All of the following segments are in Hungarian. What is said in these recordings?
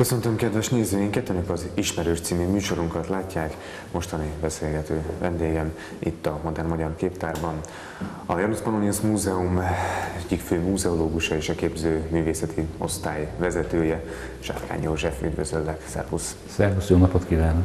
Köszöntöm kedves nézőinket, önök az Ismerős című műsorunkat látják. Mostani beszélgető vendégem itt a Modern Magyar Képtárban. A Janus Pannonius Múzeum egyik fő múzeológusa és a képző művészeti osztály vezetője, Sárkány József, üdvözöllek, szervusz! Szervusz, jó napot kívánok!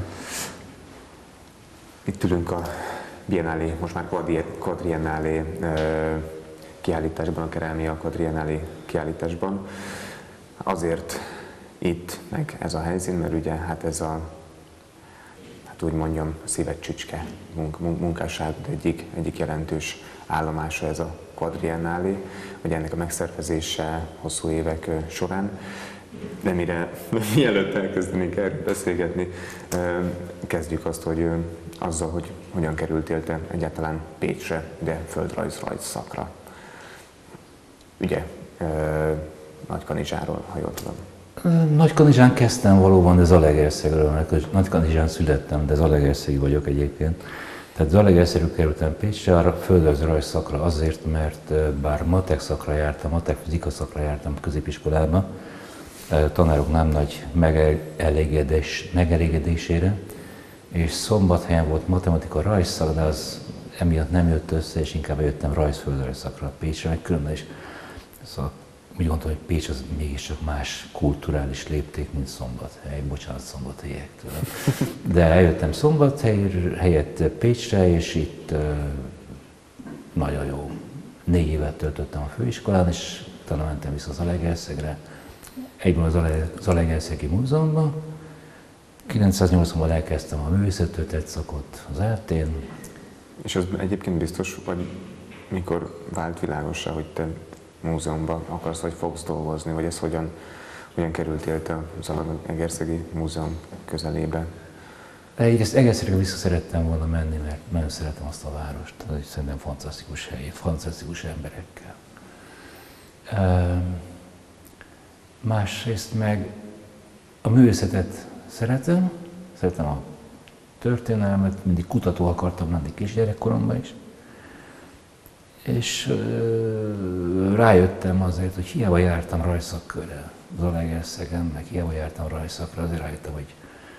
Itt ülünk a Biennale, most már Quadriennale kiállításban, a Kerámia Quadriennale kiállításban. Azért itt, meg ez a helyszín, mert ugye hát ez a, hát úgy mondjam, szíved csücske munkásság egyik jelentős állomása ez a Quadriennale, hogy ennek a megszervezése hosszú évek során. De mielőtt elkezdenénk erről beszélgetni, kezdjük azt, hogy azzal, hogy hogyan kerültél te egyáltalán Pécsre, de földrajz szakra. Ugye Nagykanizsáról, ha jól tudom. Nagykanizsán kezdtem valóban, de Zalaegerszegről. Nagykanizsán születtem, de zalaegerszegi vagyok egyébként. Tehát Zalaegerszegről kerültem Pécsre, a földrajz szakra azért, mert bár matek szakra jártam, matek fizika szakra jártam középiskolában, tanárok nem nagy megelégedésére, és Szombathelyen volt matematika rajzszak, de az emiatt nem jött össze, és inkább jöttem rajz-földrajz szakra Pécsre, meg különben is. Szóval úgy gondolom, hogy Pécs az mégiscsak más kulturális lépték, mint Szombathely. Bocsánat, szombathelyiektől. De eljöttem Szombathely helyett Pécsre, és itt nagyon jó 4 évet töltöttem a főiskolán, és utána mentem vissza Zalaegerszegre, egyből a Zalaegerszegi Múzeumban. 980-ban elkezdtem a művészettörténet szakot az ELTE-n. És az egyébként biztos, vagy mikor vált világossá, hogy te múzeumban akarsz, vagy fogsz dolgozni, vagy ez hogyan kerültél te a Zalaegerszegi Múzeum közelébe? Egyrészt Egerszegre vissza szerettem volna menni, mert nagyon szeretem azt a várost, ez szerintem fantasztikus hely, fantasztikus emberekkel. Másrészt meg a művészetet szeretem a történelmet, mindig kutató akartam lenni kisgyerekkoromban is. És rájöttem azért, hogy hiába jártam rajzszakkörrel Zalaegerszegen, meg hiába jártam rajzszakra, azért rájöttem, hogy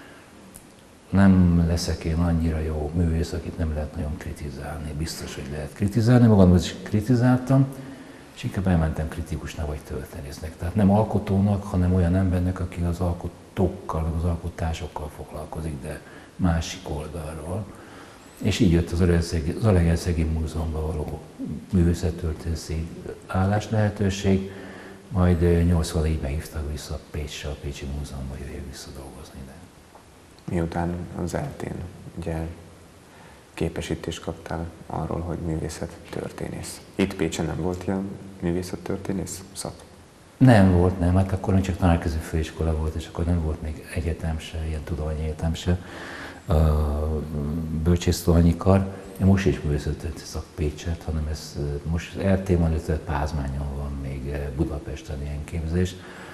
nem leszek én annyira jó művész, akit nem lehet nagyon kritizálni. Biztos, hogy lehet kritizálni, magamhoz is kritizáltam, és inkább elmentem kritikusnak vagy történésznek. Tehát nem alkotónak, hanem olyan embernek, aki az alkotókkal, meg az alkotásokkal foglalkozik, de másik oldalról. És így jött az Zalaegerszegi Múzeumban való művészettörténészi állás lehetőség, majd 84-ben hívtak vissza Pécsre, a Pécsi Múzeumban, jöjjön vissza dolgozni ide. Miután az ELTE-n ugye képesítést kaptál arról, hogy művészettörténész. Itt Pécsen nem volt ilyen művészettörténész szak? Nem volt, nem. Hát akkor csak tanárköző főiskola volt, és akkor nem volt még egyetem se, ilyen tudományegyetem se. Bölcsésztudományi kar. Most is művészettörténész szak Pécset, hanem ez most az ELTE-ben, illetve Pázmányon van még Budapesten ilyen képzés.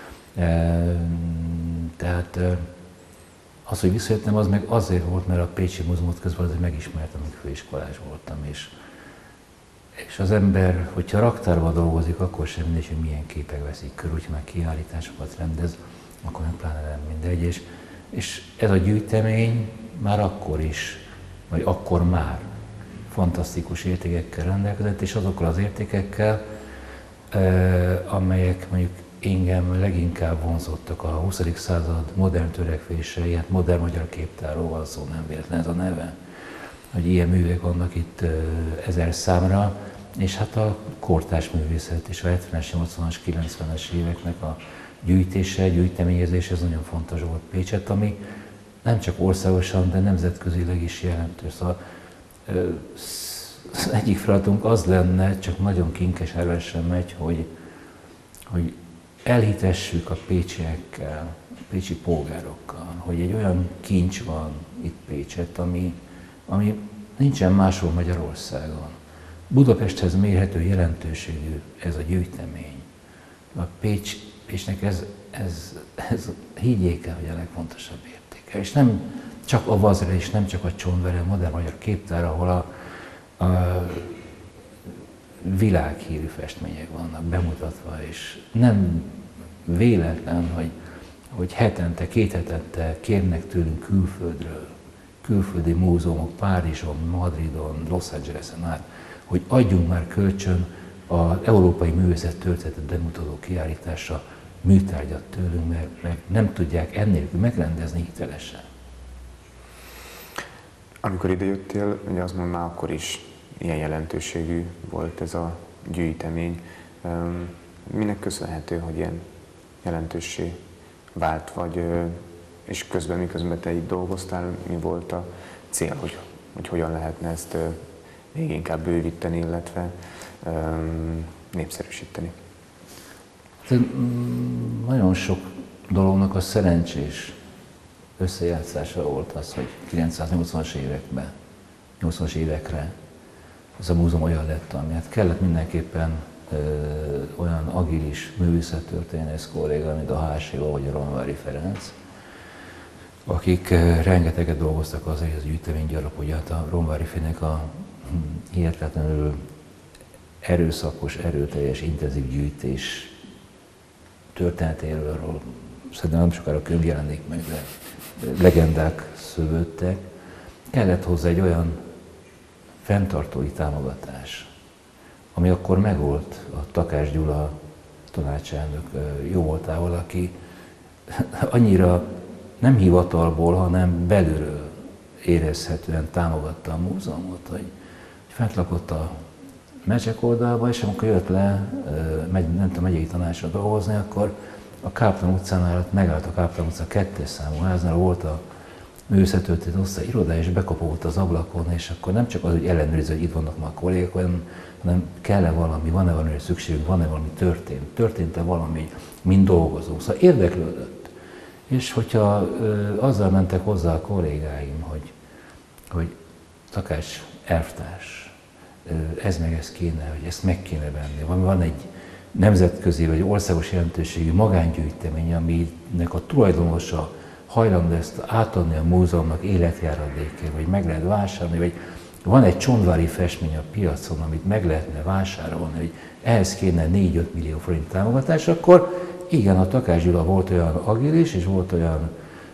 Tehát az, hogy visszajöttem, az meg azért volt, mert a Pécsi Múzeumot közben azért megismertem, amíg főiskolás voltam. És az ember, hogyha raktárban dolgozik, akkor sem mindegy, hogy milyen képek veszik körül, hogyha meg kiállításokat rendez, akkor nem pláne nem mindegy. És ez a gyűjtemény már akkor is, vagy akkor már fantasztikus értékekkel rendelkezett, és azokkal az értékekkel, amelyek mondjuk engem leginkább vonzottak a 20. század modern törekvése, ilyen modern magyar képtárról van szó, nem véletlen ez a neve, hogy ilyen művek vannak itt 1000 számra, és hát a kortárs művészet és a 70-es, 80-as, 90-es éveknek a gyűjtése, gyűjteményezése, ez nagyon fontos volt Pécset, ami nem csak országosan, de nemzetközileg is jelentős. Szóval az egyik feladatunk az lenne, csak nagyon kinkes erősen megy, hogy elhitessük a pécsiekkel, a pécsi polgárokkal, hogy egy olyan kincs van itt Pécset, ami nincsen máshol Magyarországon. Budapesthez mérhető jelentőségű ez a gyűjtemény. A Pécsnek ez higgyék el, hogy a legfontosabb értéke. És nem csak a Vazra, és nem csak a Csontvere, a modern magyar képtár, ahol a világhírű festmények vannak bemutatva, és nem véletlen, hogy hogy hetente, 2 hetente kérnek tőlünk külföldről, külföldi múzeumok Párizson, Madridon, Los Angelesen át, hogy adjunk már kölcsön az európai művészet történetet bemutató kiállításra műtárgyat tőlünk, mert nem tudják ennélkül megrendezni hitelesen. Amikor idejöttél, ugye azt mondom, már akkor is ilyen jelentőségű volt ez a gyűjtemény. Minek köszönhető, hogy ilyen jelentőssé vált, és miközben te itt dolgoztál, mi volt a cél, hogy hogyan lehetne ezt még inkább bővíteni, illetve népszerűsíteni? Nagyon sok dolognak a szerencsés összejátszása volt az, hogy 980-as években, 80-as évekre ez a múzeum olyan lett, ami kellett mindenképpen olyan agilis művészettörténész kolléga, mint a H.S. vagy a Ronvári Ferenc, akik rengeteget dolgoztak azért, hogy az gyűjtemény gyarapodját. A Ronvári Ferencnek a hihetetlenül erőszakos, erőteljes, intenzív gyűjtés történetéről, szerintem nem sokára könyv jelenik meg, de legendák szövődtek. Kellett hozzá egy olyan fenntartói támogatás, ami akkor megvolt a Takács Gyula tanácselnök jó voltával, aki annyira nem hivatalból, hanem belülről érezhetően támogatta a múzeumot, hogy fent lakott a Mecsek oldalba, és amikor jött le, ment a megyei tanácsra dolgozni, akkor a Káptán utcánál megállt a Káptán utca 2-es számú háznál, volt a művészettörténet osztály irodája, és bekopogott az ablakon, és akkor nem csak az, hogy ellenőriző, hogy itt vannak már a kollégák, hanem kell-e valami, van-e valami szükségünk, van-e valami történt-e valami, mind dolgozunk. Szóval érdeklődött. És hogyha azzal mentek hozzá a kollégáim, hogy Takács elvtárs, ez meg ez kéne, hogy ezt meg kéne venni. Van egy nemzetközi vagy országos jelentőségű magángyűjtemény, aminek a tulajdonosa hajlandó ezt átadni a múzeumnak életjáradékért, vagy meg lehet vásárolni, vagy van egy csondvári festmény a piacon, amit meg lehetne vásárolni, hogy ehhez kéne 4-5 millió forint támogatás, akkor igen, a Takács Gyula volt olyan agilis, és volt olyan,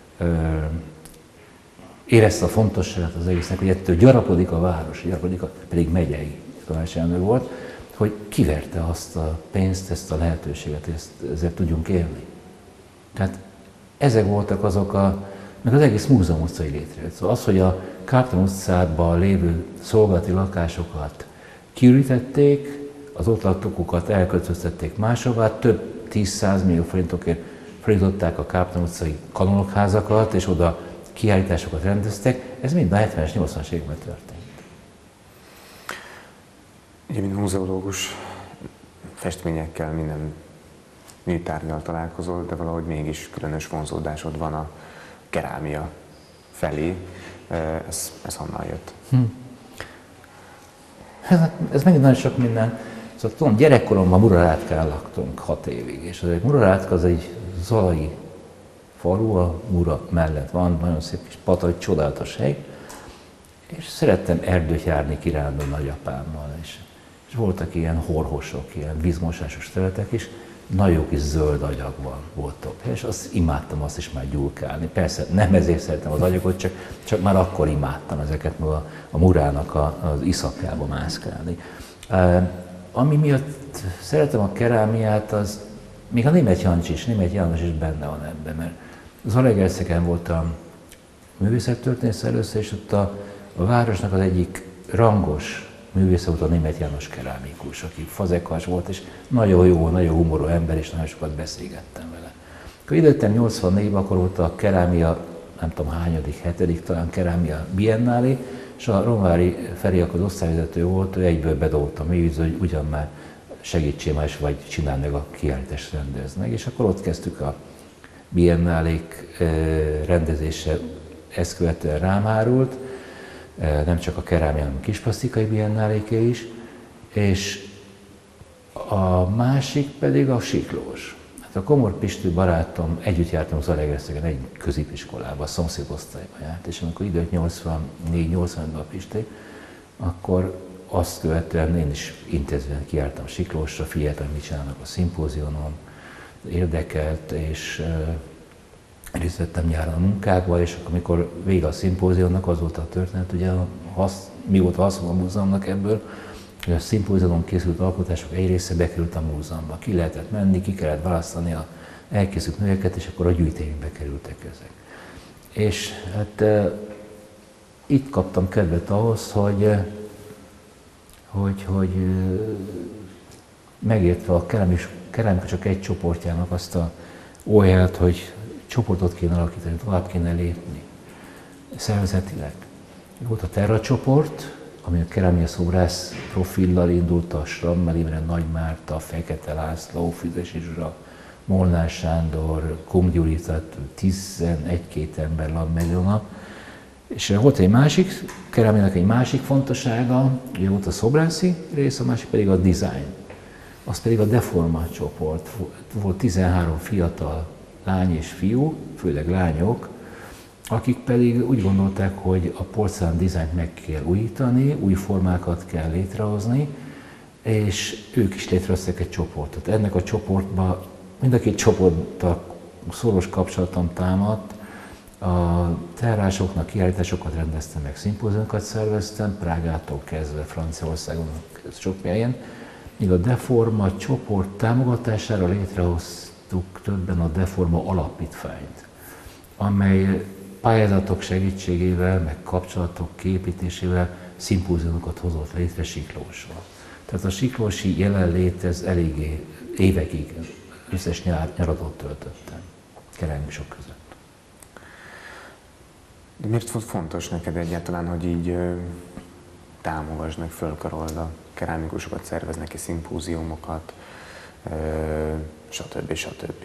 érezte a fontosságát az egésznek, hogy ettől gyarapodik a város, pedig megyei tanácselnök volt, hogy kiverte azt a pénzt, ezt a lehetőséget, hogy ezzel tudjunk élni. Tehát ezek voltak azok meg az egész múzeum utcai létrejött. Szóval az, hogy a Káptán utcában lévő szolgálati lakásokat kiürítették, az ott lakókat elköltöztették máshová, több 10-100 millió forintokért fordították a Káptán utcai kanonokházakat, és oda kiállításokat rendeztek. Ez mind a 70-es, 80-as években történt. Ugye, mint múzeológus, festményekkel, minden műtárgyal találkozol, de valahogy mégis különös vonzódásod van a kerámia felé. Ez honnan jött? Ez megint nagyon sok minden. Szóval tudom, gyerekkoromban Murarátkán laktunk 6 évig, és az egy Murarátka az egy zalai falu, a Mura mellett van, nagyon szép kis patak, csodálatos hely, és szerettem erdőt járni, kirándulni nagyapámmal, és voltak ilyen horhosok, ilyen vízmosásos területek is, nagyon jó kis zöld agyagban volt több, és azt imádtam azt is már gyulkálni. Persze nem ezért szeretem az agyagot, csak már akkor imádtam ezeket, meg a Murának az iszapjába mászkálni. Ami miatt szeretem a kerámiát, az még a Németh János is benne van ebben, mert Zalaegerszegen voltam művészettörténész először, és ott a városnak az egyik rangos művésze volt a Németh János kerámikus, aki fazekas volt, és nagyon jó, nagyon humorú ember, és nagyon sokat beszélgettem vele. Akkor idejöttem 84-ben, akkor volt a kerámia, nem tudom hányadik, 7. talán kerámia biennálé, és a Ronvári Feri, akkor az osztályvezető volt, ő egyből bedobott a mélyvízbe, hogy ugyan már segítsél már, vagy csináld meg a kiállítást, rendezd meg. És akkor ott kezdtük a biennálék rendezése, ezt követően rám hárult, nem csak a kerámia, hanem a kisplasztikai biennáléké is, és a másik pedig a siklós. Hát a Komor Pistő barátom, együtt jártam Zalaegerszegen egy középiskolába, a szomszédosztályban járt, és amikor időt 84-85-ben a Pisté, akkor azt követően én is intenzíven kijártam Siklósra, figyeltem, mit csinálnak a szimpóziumon, érdekelt, és részt vettem nyáron a munkákba, és amikor vége a szimpóziumnak, az volt a történet, ugye mi volt a haszon a múzeumnak ebből, hogy a szimpóziumon készült alkotások egy része bekerült a múzeumba. Ki lehetett menni, ki kellett választani a elkészült műveket, és akkor a gyűjteménybe kerültek ezek. És hát itt kaptam kedvet ahhoz, hogy megértve a keramika csak egy csoportjának azt a óhaját, hogy csoportot kéne alakítani, tovább kéne lépni szervezetileg. Volt a Terra csoport, ami a kerámia szobrász profillal indult, a Schramm Imre, Nagy Márta, Fekete László, Füzesi Zsuzsa, Molnár Sándor, Kum Gyuri, tehát 11-2 ember Lamellona. És volt egy másik, kerámiának egy másik fontossága, ugye volt a szobrászi rész, a másik pedig a design. Az pedig a Deforma csoport. Volt 13 fiatal lány és fiú, főleg lányok, akik pedig úgy gondolták, hogy a porcelán dizájnt meg kell újítani, új formákat kell létrehozni, és ők is létrehozták egy csoportot. Ennek a csoportban, mind a két csoporttal szoros kapcsolatom támadt, a terrásoknak kiállításokat rendeztem, meg szimpóziumokat szerveztem, Prágától kezdve Franciaországon sok helyen, míg a Deforma csoport támogatására létrehoztuk többen a Deforma alapítványt, amely pályázatok segítségével, meg kapcsolatok kiépítésével szimpóziumokat hozott létre Siklósról. Tehát a siklósi jelenlét, ez eléggé évekig összes nyaratot töltöttem kerámikusok között. De miért volt fontos neked egyáltalán, hogy így támogasd meg, fölkarold a kerámikusokat, szerveznek ki szimpóziumokat, stb. Stb.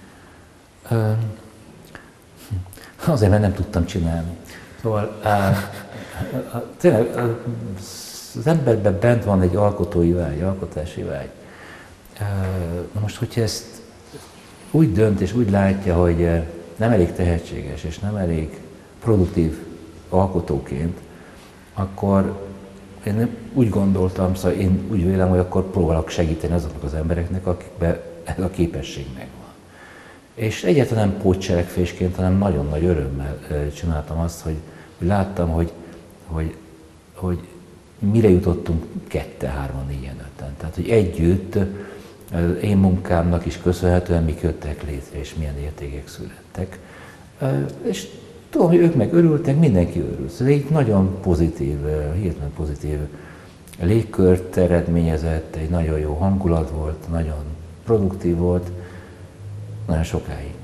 Azért, mert nem tudtam csinálni. Szóval tényleg az emberben bent van egy alkotói vágy, alkotási vágy. Na most, hogyha ezt úgy dönt és úgy látja, hogy nem elég tehetséges és nem elég produktív alkotóként, akkor én úgy gondoltam, szóval én úgy vélem, hogy akkor próbálok segíteni azoknak az embereknek, akikben ez a képesség megvan. És egyáltalán nem pótcselekvésként, hanem nagyon nagy örömmel csináltam azt, hogy láttam, hogy mire jutottunk 2, 3, 4, 5-en. Tehát, hogy együtt az én munkámnak is köszönhetően mik jöttek létre, és milyen értékek születtek. És tudom, hogy ők meg örültek, mindenki örült. Ez egy nagyon pozitív, hihetetlen pozitív légkört eredményezett, egy nagyon jó hangulat volt, nagyon produktív volt, nagyon sokáig.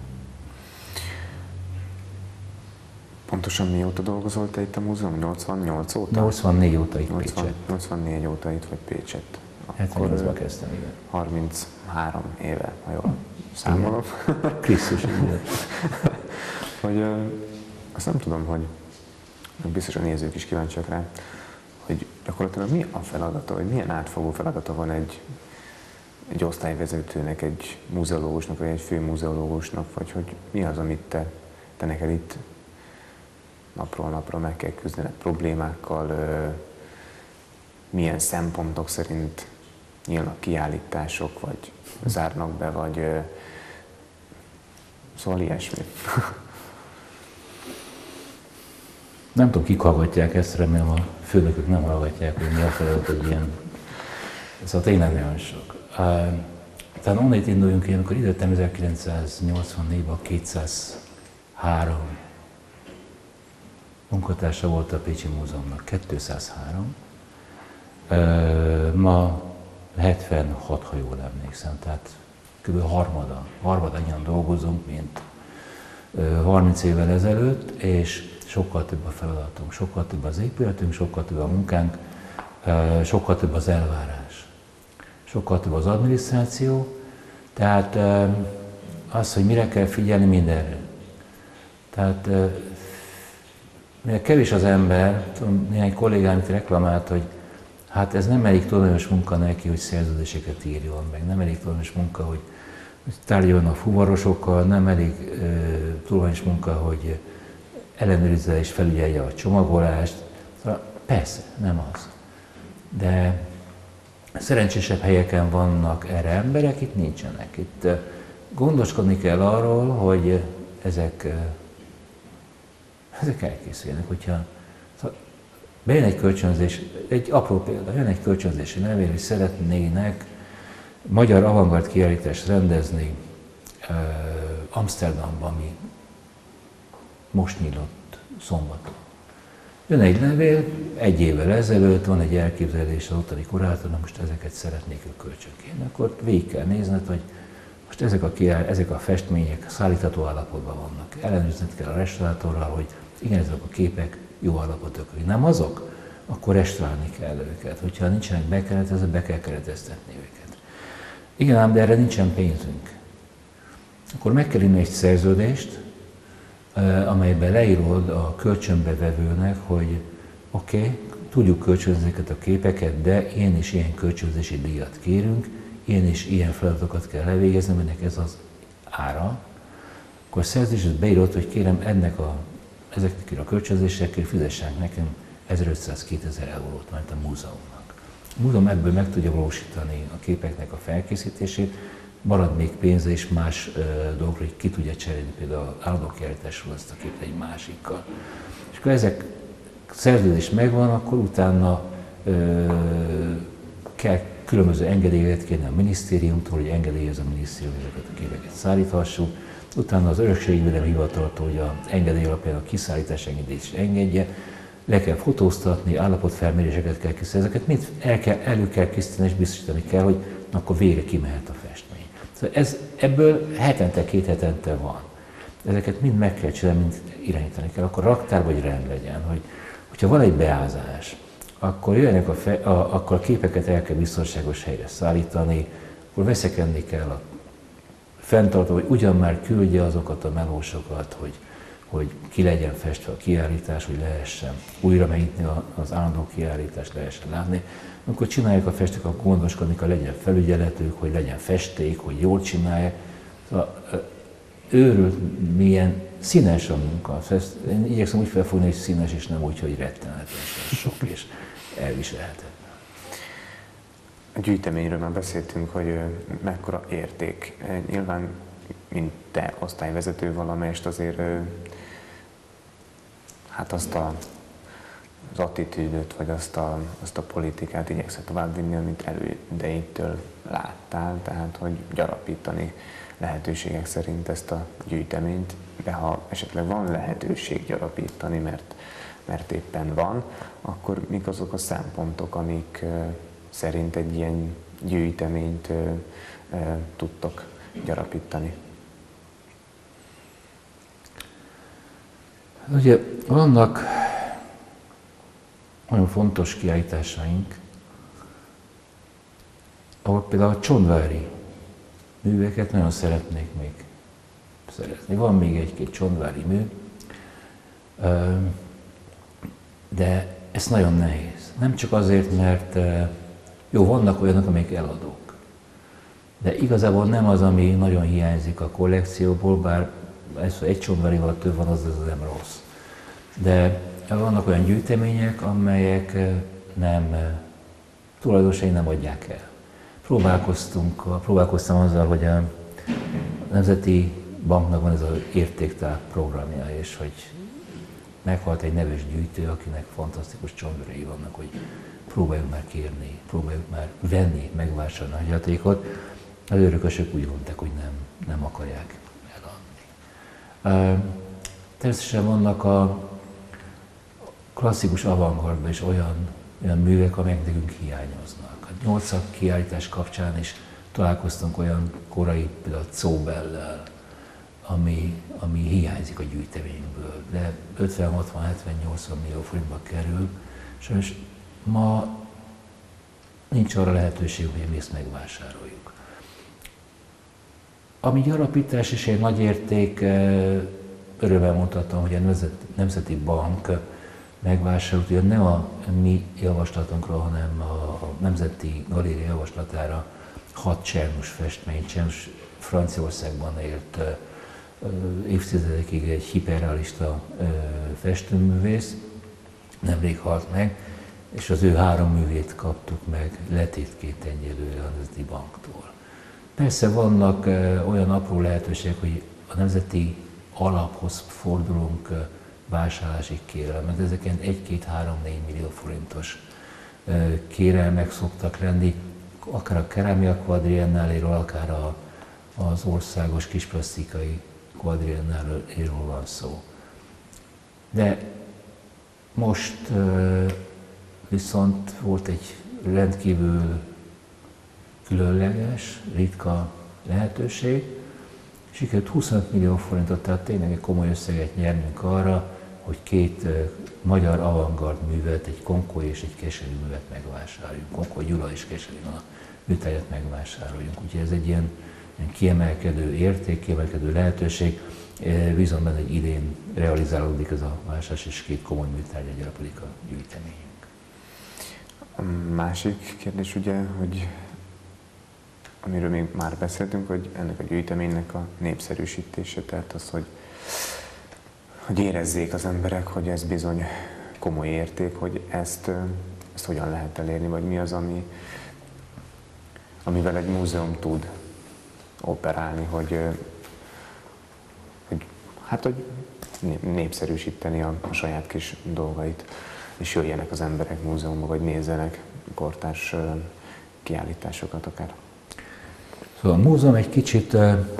Pontosan mióta dolgozol te itt a múzeum? 88 óta? 84 óta itt Pécsett. 84 óta itt vagy Pécsett. 78-ban kezdtem, igen. 33 éve, ha jól számolom. Krisztus, igen. Hogy azt nem tudom, hogy biztos a nézők is kíváncsiak rá, hogy gyakorlatilag mi a feladata, vagy milyen átfogó feladata van egy osztályvezetőnek, egy muzeológusnak, vagy egy főmuzeológusnak, vagy hogy mi az, amit te neked itt napról napra meg kell küzdened problémákkal, milyen szempontok szerint nyílnak kiállítások, vagy zárnak be, vagy szóval ilyesmi. Nem tudom, kik hallgatják ezt, remélem a főnökök nem hallgatják, hogy mi a feladat egy ilyen. Szóval tényleg nagyon sok. Tehát onnét induljunk ki, amikor idejöttem 1984-ben 203 munkatársa volt a Pécsi Múzeumnak, 203. Ma 76, ha jól emlékszem, tehát kb. harmadannyian dolgozunk, mint 30 évvel ezelőtt, és sokkal több a feladatunk, sokkal több az épületünk, sokkal több a munkánk, sokkal több az elvárás, sokkal több az adminisztráció, tehát az, hogy mire kell figyelni, mindenre. Tehát mivel kevés az ember, tudom, néhány kollégám itt reklamált, hogy hát ez nem elég tudományos munka neki, hogy szerződéseket írjon, meg nem elég tudományos munka, hogy tárgyaljon a fuvarosokkal, nem elég tudományos munka, hogy ellenőrizze és felügyelje a csomagolást. Szóval persze, nem az. De szerencsésebb helyeken vannak erre emberek, itt nincsenek. Itt gondoskodni kell arról, hogy ezek elkészüljenek. Hogyha bejön egy kölcsönzés, egy apró példa, jön egy kölcsönzési levél, hogy szeretnének magyar avantgárd kiállítást rendezni Amsterdamban, ami most nyílt szombaton. Jön egy levél, 1 évvel ezelőtt van egy elképzelés az ottani kurátor, most ezeket szeretnék ők kölcsönként. Akkor végig kell nézned, hogy most ezek a festmények szállítható állapotban vannak. Ellenőrizned kell a restaurátorral, hogy igen, ezek a képek jó állapotok. Hogy nem azok, akkor restaurálni kell őket. Hogyha nincsenek bekeretezve, be kell kereteztetni őket. Igen ám, de erre nincsen pénzünk. Akkor meg kell írni egy szerződést, amelyben leírod a kölcsönbevevőnek, hogy oké, tudjuk kölcsönözni ezeket a képeket, de ilyen és ilyen kölcsönzési díjat kérünk, ilyen és ilyen feladatokat kell elvégezni, ennek ez az ára. Akkor a szerződésben beírod, hogy kérem ezeknek a kölcsönzésekkel fizessenek nekem 1500-2000 eurót, mert a múzeumnak. A múzeum ebből meg tudja valósítani a képeknek a felkészítését, marad még pénze és más dolgokra, hogy ki tudja cserélni például az állandó kiállításról azt a képet egy másikkal. És akkor ezek szerződés megvan, akkor utána kell különböző engedélyeket kérni a minisztériumtól, hogy engedélyez a minisztérium, ezeket a képeket szállíthassuk. Utána az Örökségvédelmi Hivataltól, hogy az engedély alapján a kiszállítás engedélyt is le kell fotóztatni, állapotfelméréseket kell készíteni, ezeket mind elő kell készíteni és biztosítani kell, hogy akkor végre kimehet a festmény. Szóval ebből hetente, 2 hetente van. Ezeket mind meg kell csinálni, mind irányítani kell, akkor raktár vagy rend legyen, hogyha van egy beázás, akkor jönnek akkor a képeket el kell biztonságos helyre szállítani, akkor veszekedni kell a fenntartó, hogy ugyan már küldje azokat a melósokat, hogy ki legyen festve a kiállítás, hogy lehessen újra megnyitni az állandó kiállítást, lehessen látni. Amikor csinálják a festők, akkor gondoskodni kell, legyen felügyeletük, hogy legyen festék, hogy jól csinálják. Szóval, őrült, milyen színes a munka. Én igyekszem úgy felfogni, hogy színes, és nem úgy, hogy rettenetesen sok és elviselhetetlen. A gyűjteményről már beszéltünk, hogy mekkora érték. Nyilván, mint te osztályvezető valamelyest azért hát az attitűdöt, vagy azt a politikát igyekszel továbbvinni, amit elődeitől láttál, tehát hogy gyarapítani lehetőségek szerint ezt a gyűjteményt, de ha esetleg van lehetőség gyarapítani, mert éppen van, akkor mik azok a szempontok, amik szerint egy ilyen gyűjteményt tudtok gyarapítani? Ugye vannak olyan fontos kiállításaink, ahol például a csondvári műveket nagyon szeretnék még szerezni. Van még egy-két csondvári mű, de ez nagyon nehéz. Nem csak azért, mert jó, vannak olyanok, amelyek eladók, de igazából nem az, ami nagyon hiányzik a kollekcióból, bár egy csondvárival több van, az nem rossz. De vannak olyan gyűjtemények, amelyek tulajdonosai nem adják el. Próbálkoztam azzal, hogy a Nemzeti Banknak van ez az értéktár programja, és hogy meghalt egy neves gyűjtő, akinek fantasztikus csondvárai vannak, hogy próbáljuk már kérni, próbáljuk már venni, megvásárolni a hagyatékot. Az örökösök úgy mondták, hogy nem akarják eladni. Természetesen vannak a klasszikus avantgardban is olyan művek, amelyek nekünk hiányoznak. A 8. kiállítás kapcsán is találkoztunk olyan korai, például Zóbellel, ami hiányzik a gyűjteményből, de 50, 60, 70, 80 millió forintba kerül, és ma nincs arra lehetőség, hogy mi ezt megvásároljuk. Ami gyarapítás is egy nagy érték, örömmel mondhatom, hogy a Nemzeti Bank megvásárolt, hogy nem a mi javaslatunkra, hanem a Nemzeti Galéria javaslatára 6 Czernus festmény. Czernus Franciaországban élt évtizedekig egy hiperrealista festőművész, nemrég halt meg, és az ő 3 művét kaptuk meg letétként egyelőre a Nemzeti Banktól. Persze vannak olyan apró lehetőségek, hogy a Nemzeti alaphoz fordulunk vásárlási kérelmet. Ezek ilyen 1-2-3-4 millió forintos kérelmek szoktak lenni, akár a Kerámia Quadriennáléről, akár az országos kisplasztikai Quadriennáléről van szó. De most viszont volt egy rendkívül különleges, ritka lehetőség. Sikerült 25 millió forintot, tehát tényleg egy komoly összeget nyernünk arra, hogy 2 magyar avantgard művet, egy Konkó és egy Kesely művet megvásároljunk. Konkó Gyula és Kesely a műtárgyat megvásároljunk. Úgyhogy ez egy ilyen kiemelkedő érték, kiemelkedő lehetőség. Bízom benne, hogy idén realizálódik ez a vásárlás, és 2 komoly műtárgyat gyarapodik a gyűjteményünk. A másik kérdés ugye, hogy amiről még már beszéltünk, hogy ennek a gyűjteménynek a népszerűsítése, tehát az, hogy érezzék az emberek, hogy ez bizony komoly érték, hogy ezt hogyan lehet elérni, vagy mi az, amivel egy múzeum tud operálni, hogy népszerűsíteni a saját kis dolgait, és jöjjenek az emberek múzeumba, vagy nézzenek kortárs kiállításokat akár. Szóval a múzeum egy kicsit,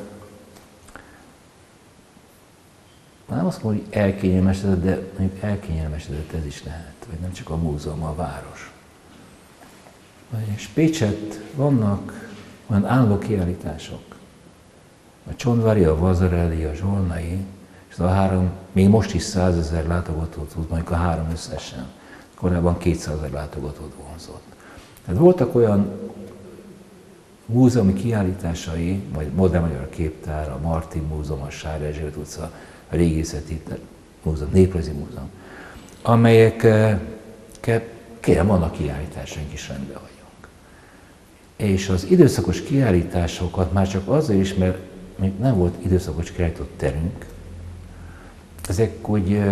nem azt mondom, hogy elkényelmesedett, de mondjuk elkényelmesedett ez is lehet, vagy nem csak a múzeum, a város. És Pécsett vannak olyan álló kiállítások. A Csondvári, a Vazarelli, a Zsolnai, és az a 3, még most is 100 000 látogatót tud, mondjuk a 3 összesen. Korábban 200 000 látogatót vonzott. Tehát voltak olyan múzeumi kiállításai, vagy Modern Magyar Képtár, a Martin Múzeum, a Sár Erzsébet utca, a Régészeti Múzeum, Néprajzi Múzeum, amelyek kérem, vannak kiállításaink is, rendben vagyunk. És az időszakos kiállításokat már csak azért is, mert még nem volt időszakos kiállított terünk, ezek úgy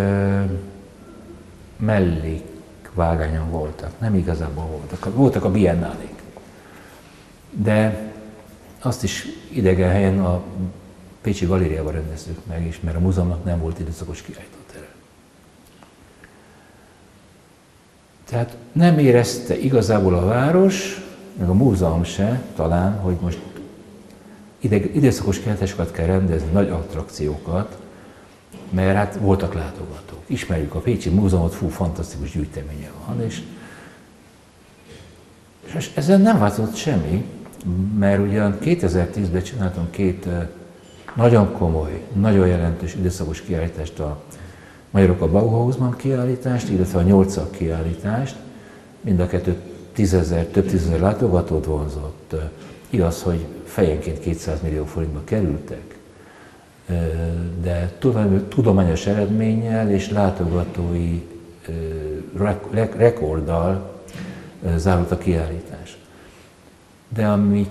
mellékvágányon voltak, nem igazából voltak. Voltak a biennálék. De azt is idegen helyen a Pécsi Galériában rendeztük meg is, mert a múzeumnak nem volt időszakos kiállítótere. Tehát nem érezte igazából a város, meg a múzeum se talán, hogy most időszakos kiállításokat kell rendezni, nagy attrakciókat, mert hát voltak látogatók. Ismerjük a Pécsi Múzeumot, fantasztikus gyűjteménye van, és ezzel nem változott semmi, mert ugyan 2010-ben csináltam 2 nagyon komoly, nagyon jelentős időszakos kiállítást, a Magyarok a Bauhausban kiállítást, illetve a 8-ak kiállítást, mind a 2 több tízezer látogatót vonzott. Igaz, hogy fejenként 200 millió forintba kerültek, de tudományos eredménnyel és látogatói rekorddal zárult a kiállítás. De ami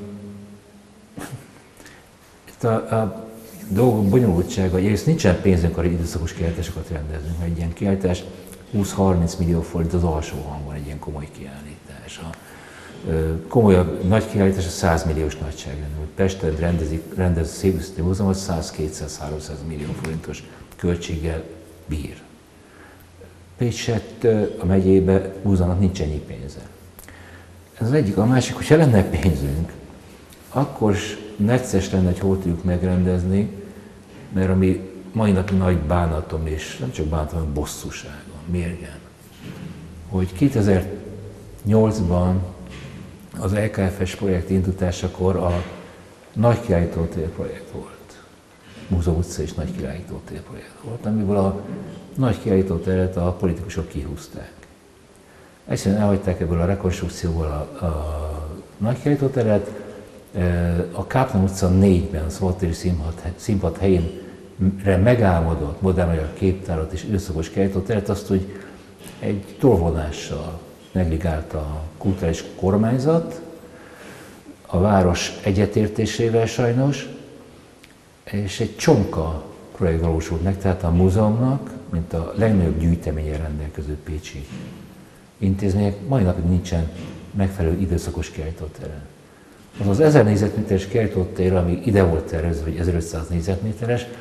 a dolgok bonyolultsága, hogy egyrészt nincsen pénzünk arra, időszakos kiállításokat rendezünk, mert egy ilyen kiállítás 20-30 millió forint az alsó hangon egy ilyen komoly kiállítás. A komolyabb nagy kiállítás a 100 milliós nagyságrendű. Pesten rendez a Szépművészeti Múzeum, 100-200-300 millió forintos költséggel bír. Pécsett a megyébe múzeumnak nincs ennyi pénze. Ez az egyik. A másik, hogyha lenne pénzünk, akkor necces lenne, hogy hol tudjuk megrendezni, mert ami mai napi nagy bánatom, és nem csak bánatom, hanem bosszúságom, mérgem, hogy 2008-ban az LKF-es projekt indításakor a nagy kiállítótér projekt volt. Múzeum utca és nagy kiállítótér projekt volt, amiből a nagy kiállítóteret a politikusok kihúzták. Egyszerűen elhagyták ebből a rekonstrukcióból a nagy kiállítóteret, a Káptán utca 4-ben, a Szabadtéri Színpad helyén megálmodott Modern Magyar Képtárat és időszakos kiállítóteret, azt úgy egy tolvonással negligálta a kulturális kormányzat, a város egyetértésével sajnos, és egy csonka projekt valósult meg, tehát a múzeumnak, mint a legnagyobb gyűjteménye rendelkező pécsi intézmények, mai napig nincsen megfelelő időszakos kiállítótere. Az 1000 négyzetméteres kiállítótér, ami ide volt tervezve, vagy 1500 négyzetméteres,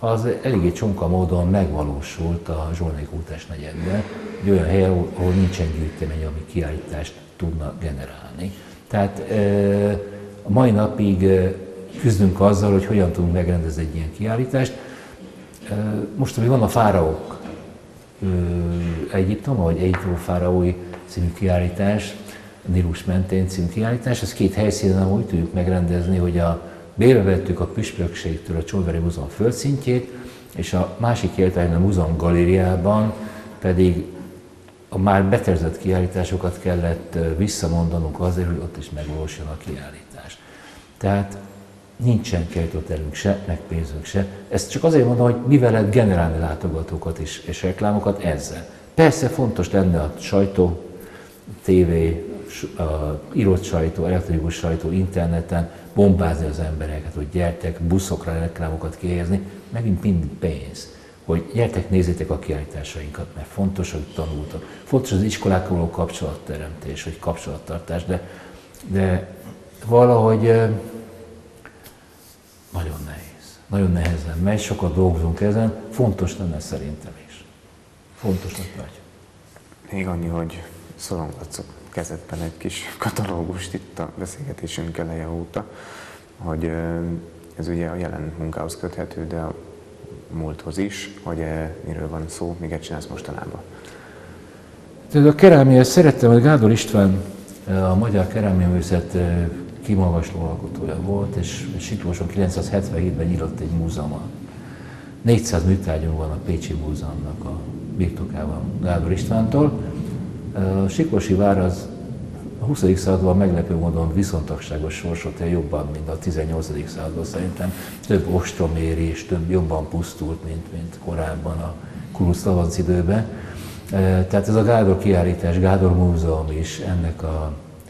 az eléggé csonka módon megvalósult a Zsolnai Kútás negyedben, egy olyan hely, ahol nincsen gyűjtemény, ami kiállítást tudna generálni. Tehát a mai napig küzdünk azzal, hogy hogyan tudunk megrendezni egy ilyen kiállítást. Most, ami van a Fáraók Egyiptom, vagy Egyiptom fáraói című kiállítás, a Nílus mentén című kiállítás, ez 2 helyszínen úgy tudjuk megrendezni, hogy bérbe vettük a püspökségtől a Csontvári Múzeum földszintjét, és a másik értelemben a múzeum galériában pedig a már betervezett kiállításokat kellett visszamondanunk azért, hogy ott is megvalósuljon a kiállítás. Tehát nincsen kiállítóterünk se, meg pénzünk se. Ezt csak azért mondom, hogy mivel lehet generálni látogatókat és reklámokat ezzel. Persze fontos lenne a sajtó, tévé, a írott sajtó, elektronikus sajtó, interneten bombázni az embereket, hogy gyertek, buszokra reklámokat kihelyezni, megint mind pénz. Hogy gyertek, nézzétek a kiállításainkat, mert fontos, hogy tanultak. Fontos az iskolákkal való kapcsolatteremtés, vagy kapcsolattartás, de valahogy nagyon nehéz. Nagyon nehezen megy, sokat dolgozunk ezen, fontos lenne szerintem is. Fontosnak vagy. Még annyi, hogy szorongatsz a kezedben egy kis katalógust itt a beszélgetésünk eleje óta, hogy ez ugye a jelen munkához köthető, de a múlthoz is, hogy miről van szó, miket csinálsz mostanában. Tehát a kerámia, szerettem, hogy Gádor István a magyar kerámiaművészet kimagasló alkotója volt, és Siklóson 977-ben írott egy múzeumot. 400 műtárgyunk van a Pécsi Múzeumnak a birtokában Gádor Istvántól. A Siklósi vár az a 20. században meglepő módon viszontagságos sorsot él jobban, mint a 18. században szerintem. Több ostromér és jobban pusztult, mint korábban a Kurusz Lavanc időben. Tehát ez a Gádor kiállítás, Gádor Múzeum is ennek a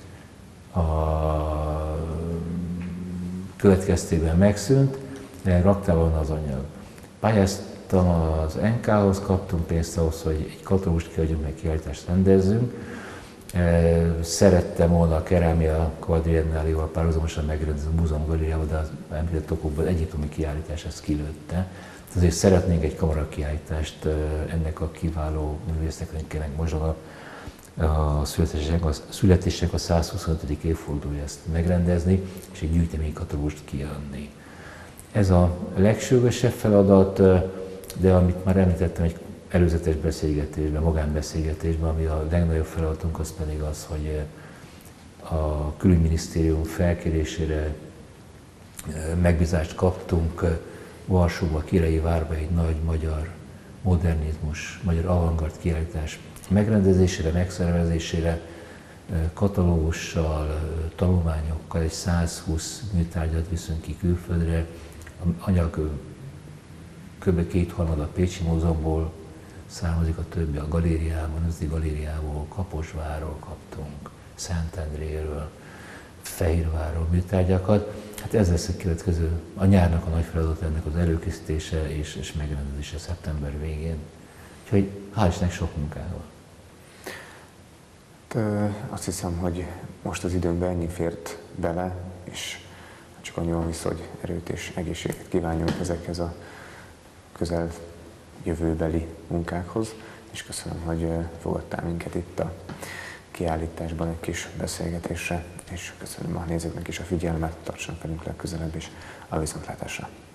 következtében megszűnt, de raktában van az anyag. Pályáztam az NK-hoz, kaptunk pénzt ahhoz, hogy egy katalógust kiadjunk, meg kiállítást rendezzünk. Szerettem volna a Kerámia Quadriennáléval párhuzamosan megrendezni a múzeum galériával, de az említett okokból egyiptomi kiállítás ezt kilőtte. Azért szeretnénk egy kamarakiállítást ennek a kiváló művészeknek most a születésnek a 125. évfordulója ezt megrendezni, és egy gyűjteménykatalógust kiadni. Ez a legsürgősebb feladat, de amit már említettem egy előzetes beszélgetésben, magánbeszélgetésben, ami a legnagyobb feladatunk, az pedig az, hogy a Külügyminisztérium felkérésére megbízást kaptunk Varsóba, Királyi Várba egy nagy magyar modernizmus, magyar avantgárd kiállítás megrendezésére, megszervezésére, katalógussal, tanulmányokkal, egy 120 műtárgyat viszünk ki külföldre. Anyag kb. 2/3 a Pécsi Múzeumból származik, a többi a galériában, Özdi galériából, Kaposvárról kaptunk, Szentendréről, Fehérvárról műtárgyakat. Hát ez lesz a következő, a nyárnak a nagy feladat ennek az előkészítése és megrendezése szeptember végén. Úgyhogy hál' Istennek sok munkánk van. Azt hiszem, hogy most az időnkben ennyi fért bele, és csak annyiban vissza, hogy erőt és egészséget kívánjunk ezekhez a közel jövőbeli munkákhoz, és köszönöm, hogy fogadtál minket itt a kiállításban egy kis beszélgetésre, és köszönöm a nézőknek is a figyelmet, tartsanak velünk legközelebb, és a viszontlátásra!